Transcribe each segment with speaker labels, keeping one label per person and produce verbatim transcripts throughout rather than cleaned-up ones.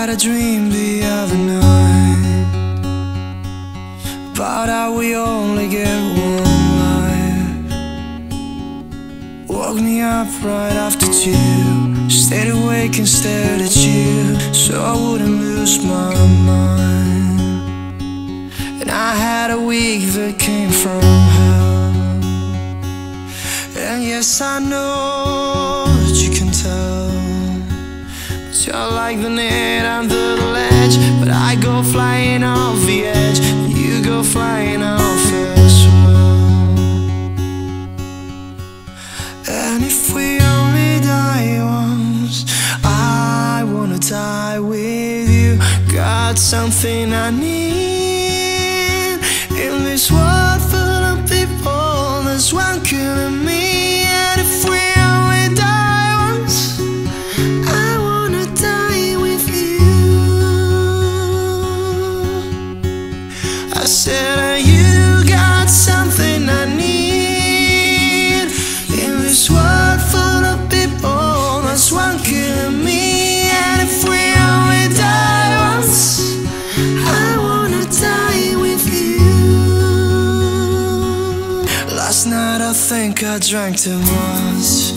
Speaker 1: a dream the other night about how we only get one life. Woke me up right after two, stayed awake and stared at you so I wouldn't lose my mind. And I had a week that came from hell. And yes, I know that you can tell, but you're like the net under the ledge. But I go flying off the edge, and you go flying off as well. And if we only die once, I wanna die with you. Got something I need in this world full of people. There's one killing me. And if we only die once, I wanna die with you. I said, uh, you got something I need in this world full of people. There's one killing me. And if we only die once, I wanna die with you. Last night I think I drank too much,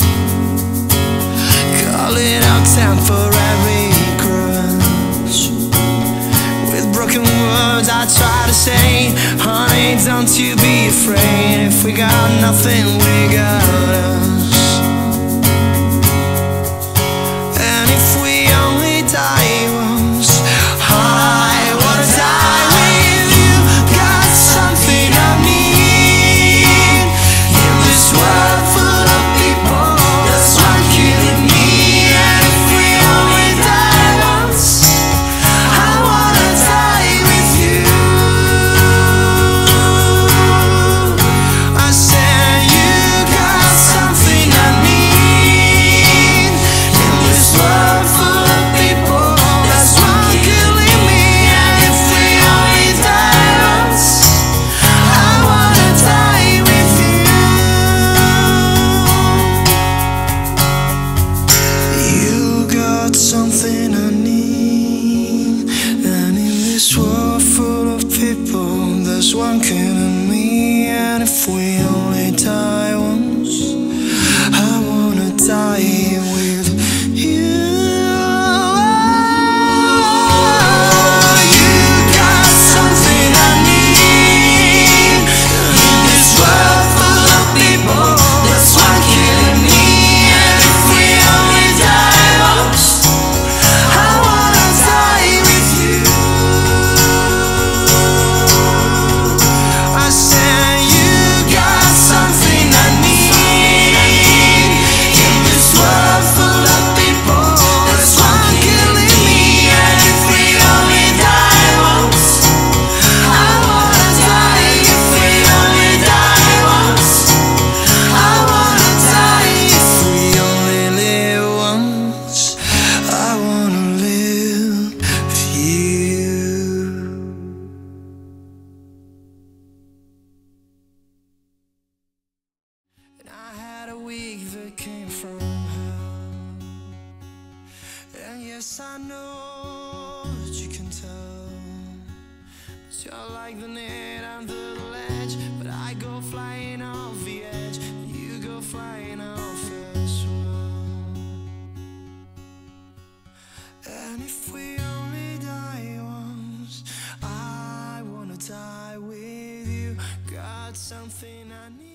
Speaker 1: call it out temporary grudge. With broken words I try to say, honey, don't you be afraid. If we got nothing, we got us. And if we only die once, I wanna die with you. Got something I need in this world full of people. There's one killing me. And if we only die once, I wanna die with you. I said, you got something I need in this world full of people. There's one killing me. And if we only die once, I wanna die with you. You got something I need, and in this world full of people, there's one killing me. And if we only die once, I wanna die with you. You got something I need in this world full of people. There's one killing me. And if we only die once, I wanna die with you. I said, you got something I need in this world full of people. There's one killing me. And if we only die once, I wanna die. If we only die once, I wanna die. If we only live once, I wanna live for you. And I had a week that came from hell. And yes, I know that you can tell, but you're like the net under the ledge. But I go flying off the edge, and you go flying off as well. And if we only die once, I wanna die with you. Got something I need.